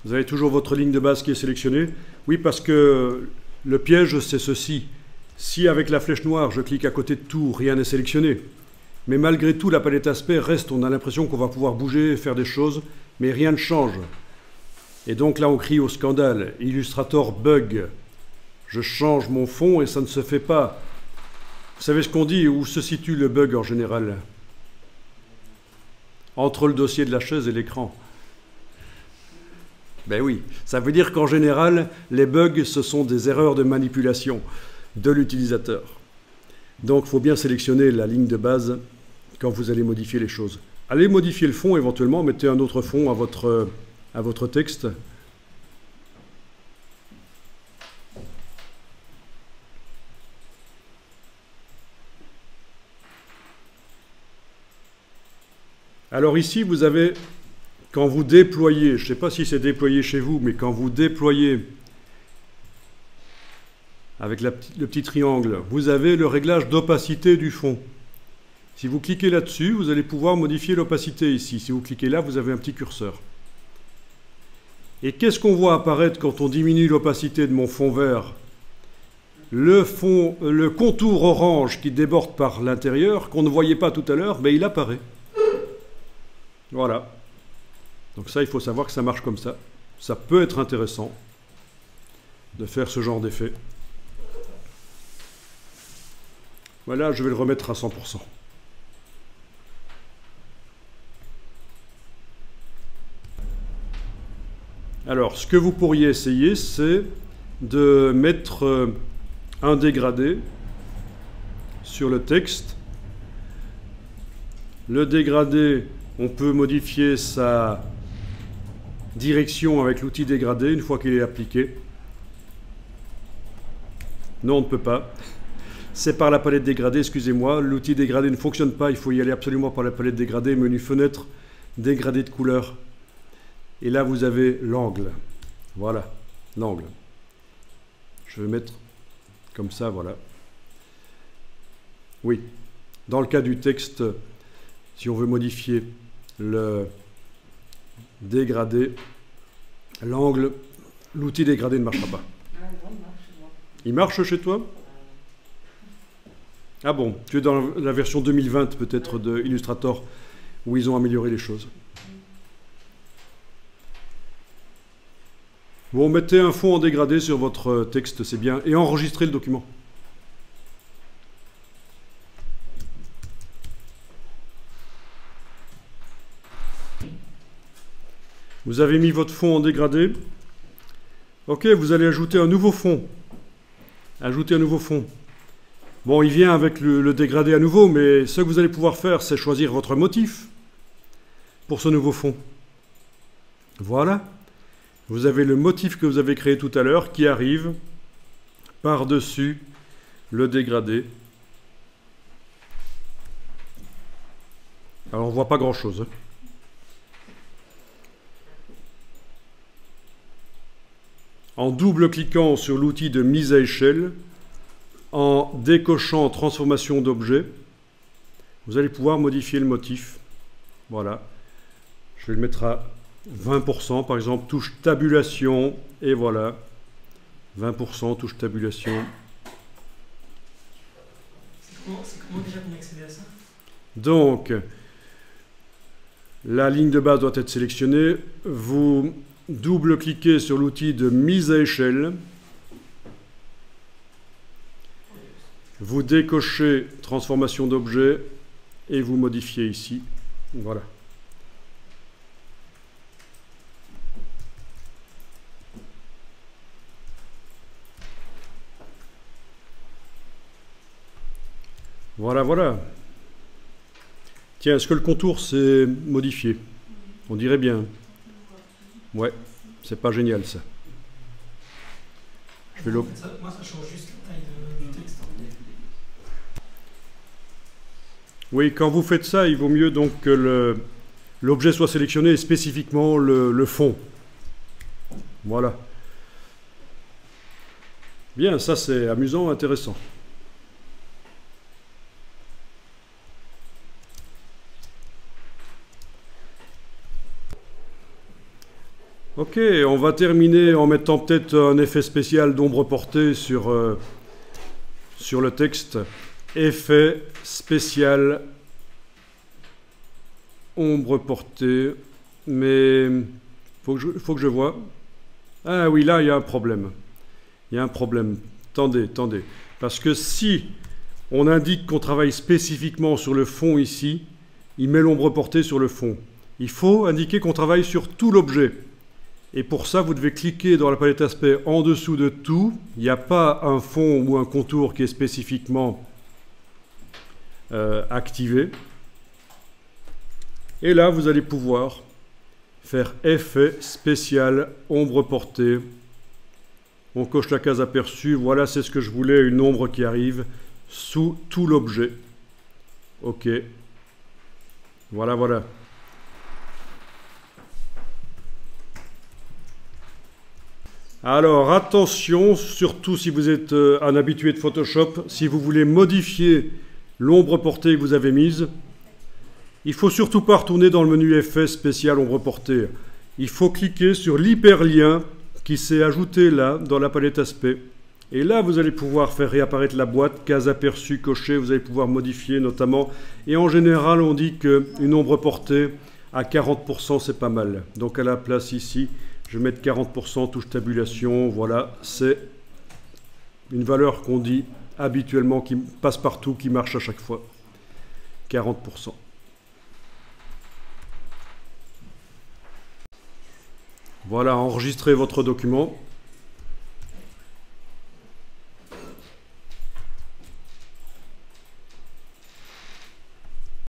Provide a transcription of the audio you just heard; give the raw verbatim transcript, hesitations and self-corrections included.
Vous avez toujours votre ligne de base qui est sélectionnée. Oui, parce que le piège, c'est ceci. Si avec la flèche noire, je clique à côté de tout, rien n'est sélectionné. Mais malgré tout, la palette aspect reste. On a l'impression qu'on va pouvoir bouger, faire des choses, mais rien ne change. Et donc là, on crie au scandale. Illustrator bug. Je change mon fond et ça ne se fait pas. Vous savez ce qu'on dit? Où se situe le bug en général? Entre le dossier de la chaise et l'écran. Ben oui, ça veut dire qu'en général, les bugs, ce sont des erreurs de manipulation de l'utilisateur. Donc, il faut bien sélectionner la ligne de base quand vous allez modifier les choses. Allez modifier le fond, éventuellement, mettez un autre fond à votre, à votre texte. Alors ici, vous avez... Quand vous déployez, je ne sais pas si c'est déployé chez vous, mais quand vous déployez avec la, le petit triangle, vous avez le réglage d'opacité du fond. Si vous cliquez là-dessus, vous allez pouvoir modifier l'opacité ici. Si vous cliquez là, vous avez un petit curseur. Et qu'est-ce qu'on voit apparaître quand on diminue l'opacité de mon fond vert? Le, fond, le contour orange qui déborde par l'intérieur, qu'on ne voyait pas tout à l'heure, mais il apparaît. Voilà. Donc ça, il faut savoir que ça marche comme ça. Ça peut être intéressant de faire ce genre d'effet. Voilà, je vais le remettre à cent pour cent. Alors, ce que vous pourriez essayer, c'est de mettre un dégradé sur le texte. Le dégradé, on peut modifier sa direction avec l'outil dégradé une fois qu'il est appliqué. Non, on ne peut pas. C'est par la palette dégradée, excusez-moi. L'outil dégradé ne fonctionne pas. Il faut y aller absolument par la palette dégradée. Menu fenêtre, dégradé de couleur. Et là, vous avez l'angle. Voilà, l'angle. Je vais mettre comme ça, voilà. Oui, dans le cas du texte, si on veut modifier le dégradé, l'angle, l'outil dégradé ne marchera pas. Il marche chez toi? Ah bon, tu es dans la version deux mille vingt peut-être de Illustrator, où ils ont amélioré les choses. Bon, mettez un fond en dégradé sur votre texte, c'est bien, et enregistrez le document. Vous avez mis votre fond en dégradé. Ok, vous allez ajouter un nouveau fond. Ajouter un nouveau fond. Bon, il vient avec le, le dégradé à nouveau, mais ce que vous allez pouvoir faire, c'est choisir votre motif pour ce nouveau fond. Voilà. Vous avez le motif que vous avez créé tout à l'heure qui arrive par-dessus le dégradé. Alors, on ne voit pas grand-chose. Hein. En double-cliquant sur l'outil de mise à échelle, en décochant transformation d'objet, vous allez pouvoir modifier le motif. Voilà. Je vais le mettre à vingt pour cent, par exemple, touche tabulation, et voilà. vingt pour cent, touche tabulation. C'est comment, comment déjà qu'on accède à ça? Donc, la ligne de base doit être sélectionnée. Vous double-cliquez sur l'outil de mise à échelle. Vous décochez transformation d'objet et vous modifiez ici. Voilà. Voilà, voilà. Tiens, est-ce que le contour s'est modifié? On dirait bien. Ouais, c'est pas génial ça. Je vais en fait, ça, moi, ça change juste la taille de, du texte. Oui, quand vous faites ça, il vaut mieux donc que l'objet soit sélectionné et spécifiquement le, le fond. Voilà. Bien, ça c'est amusant, intéressant. Ok, on va terminer en mettant peut-être un effet spécial d'ombre portée sur, euh, sur le texte. Effet spécial ombre portée. Mais faut que je, faut que je vois. Ah oui, là, il y a un problème. Il y a un problème. Attendez, attendez. Parce que si on indique qu'on travaille spécifiquement sur le fond ici, il met l'ombre portée sur le fond. Il faut indiquer qu'on travaille sur tout l'objet. Et pour ça, vous devez cliquer dans la palette aspect en dessous de tout. Il n'y a pas un fond ou un contour qui est spécifiquement euh, activé. Et là, vous allez pouvoir faire effet spécial ombre portée. On coche la case aperçue. Voilà, c'est ce que je voulais, une ombre qui arrive sous tout l'objet. OK. Voilà, voilà. Alors, attention, surtout si vous êtes euh, un habitué de Photoshop, si vous voulez modifier l'ombre portée que vous avez mise, il ne faut surtout pas retourner dans le menu Effet spécial ombre portée. Il faut cliquer sur l'hyperlien qui s'est ajouté là, dans la palette aspect. Et là, vous allez pouvoir faire réapparaître la boîte, case aperçue, cochée, vous allez pouvoir modifier notamment. Et en général, on dit qu'une ombre portée à quarante pour cent, c'est pas mal. Donc à la place ici, je vais mettre quarante pour cent, touche tabulation, voilà, c'est une valeur qu'on dit habituellement, qui passe partout, qui marche à chaque fois. quarante pour cent. Voilà, enregistrez votre document.